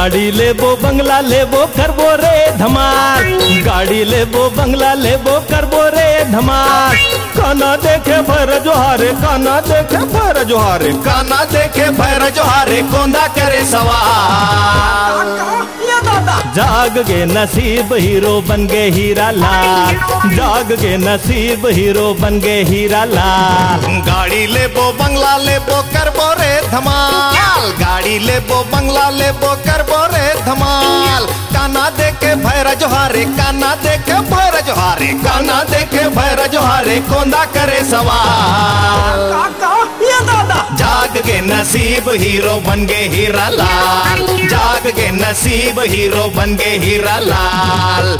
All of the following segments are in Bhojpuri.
गाड़ी लेबो बंगला लेबो करबो रे धमाल, गाड़ी लेबो बंगला लेबो करबो रे धमाल। काना देखे भैर जोहारे, काना देखे भैर जोहारे, काना देखे भैर जोहारे, कोंदा करे सवाल। जाग गे नसीब हीरो बन गे हीरा लाल, जाग गे नसीब हीरो बन गे हीरा लाल। गाड़ी लेबो बंगला लेबो करबो रे धमाल, गाड़ी लेबो बंगला लेबो करबो रे धमाल। काना देखे भैर जोहारे, काना देखे भैर जोहारे, काना देखे भैर जोहारे, कोंदा करे सवाल। जाग गे नसीब हीरो बन गे हीरा लाल, जाग गे नसीब हीरो बन गे हीरा लाल।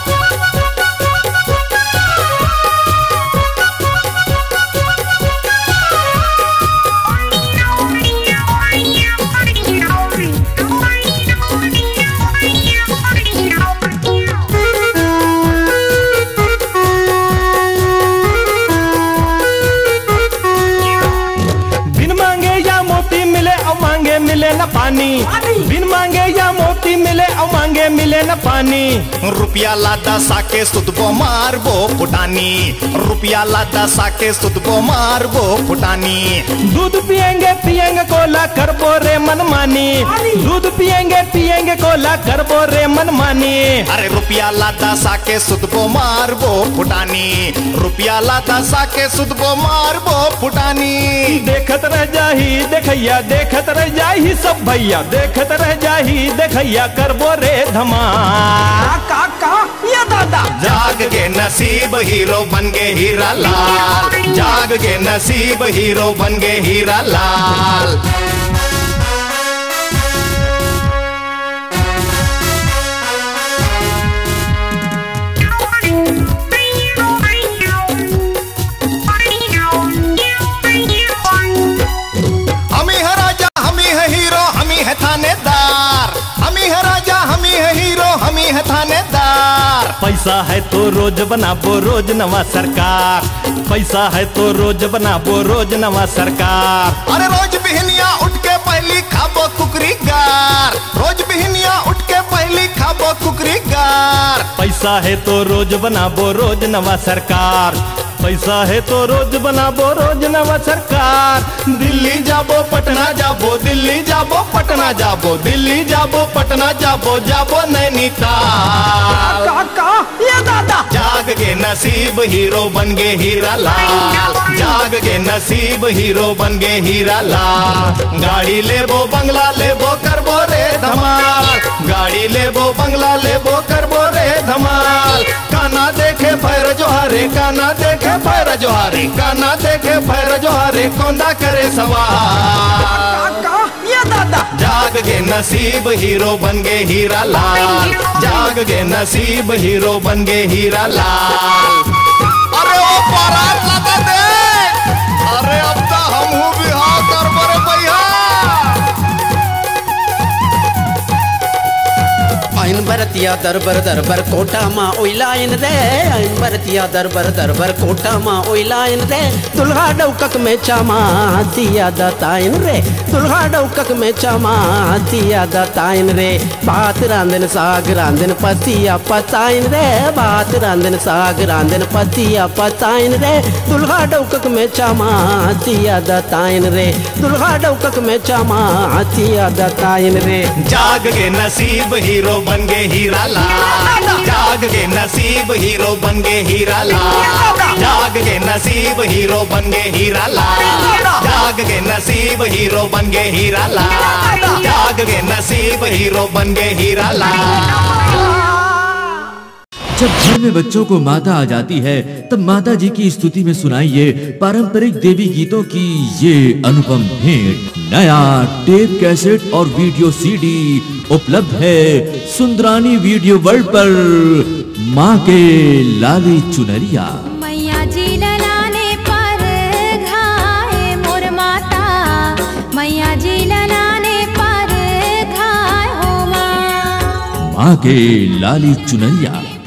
मिले न पानी, बिन मांगे या मोती मिले और मांगे मिले न पानी। रुपया लादा साके सुतबो मारबो फुटानी, रुपया लादा साके सुतबो मारबो फुटानी। दूध पिएंगे पिएंगे कोला करबो रे मनमानी, दूध पिएंगे पिएंगे कोला करबो रे मनमानी। अरे रुपया लादा साके सुतबो मारबो फुटानी, रुपया लादा साके सुतबो मारबो फुटानी। देखत रह जाही देखैया, देखत रह जाही सब भैया, देखत रह जाही देखैया करबो रे धमाल। या दादा जाग गे नसीब हीरो बन गे हीरा लाल, जाग गे नसीब हीरो बन गे हीरा लाल। थानेदार हमी है राजा, हमी है हीरो, हमी है थानेदार। पैसा है तो रोज बनाबो रोज नवा सरकार, पैसा है तो रोज बनाबो रोज नवा सरकार। अरे रोज बिहनिया उठ के पहली खाबो कुकरी गार, रोज बिहनिया उठ के पहली खाबो कुकरी गार। पैसा है तो रोज बनाबो रोज नवा सरकार, पैसा है तो रोज बनाबो रोज नवा सरकार। दिल्ली जाबो पटना जाबो, दिल्ली जाबो पटना जाबो, दिल्ली जाबो पटना जाबो, जाबो नैनीताल। ये दादा जाग गे नसीब हीरो बन गे हीरा लाल, जाग गे नसीब हीरो बन गे हीरा लाल। गाड़ी लेबो बंगला लेबो करबो रे धमाल, गाड़ी लेबो बंगला लेबो करबो रे धमाल। काना देखे भैर जोहारे, काना देखे भैर जोहारे, काना देखे भैर जोहारे, कोंदा करे सवाल। ये दादा जाग गे नसीब हीरो बन गे हीरा लाल, जाग गे नसीब हीरो बन गे हीरा लाल। अरे ओ बारात लगा दे, अरे अब तो हम हूँ बिहार करबो रे भैया। आइन बरतिया दरबर दरबर कोटा मा ओइलाइन रे, आइन बरतिया दरबर दरबर कोटा मा ओइलाइन रे। दुल्हा डौकक में चामा दिया दताइन रे, दुल्हा डौकक में चामा दिया दताइन रे। बात रांधन साग रांधन पतिया पताइन रे, बात रांधन साग रांधन पतिया पताइन रे। दुल्हा डौकक में चामा दिया दताइन रे, दुल्हा डौकक में चामा दिया दताइन रे। जाग गे नसीब हीरो बन गे हीरा लाल, जाग गे नसीब हीरो बन गे हीरा लाल, जाग गे नसीब हीरो बन गे हीरा लाल, जाग गे नसीब हीरो बन गे हीरा लाल, जाग गे नसीब हीरो बन गे हीरा लाल। जब घर में बच्चों को माता आ जाती है तब माता जी की स्तुति में सुनाइए पारंपरिक देवी गीतों की ये अनुपम भेंट। नया टेप कैसेट और वीडियो सीडी उपलब्ध है सुंदरानी वीडियो वर्ल्ड पर। माँ के लाली चुनरिया। मैया जी ललाने पर घाए मोर माता, मैया जी ललाने पर घाए हो माँ। माँ के लाली चुनरिया।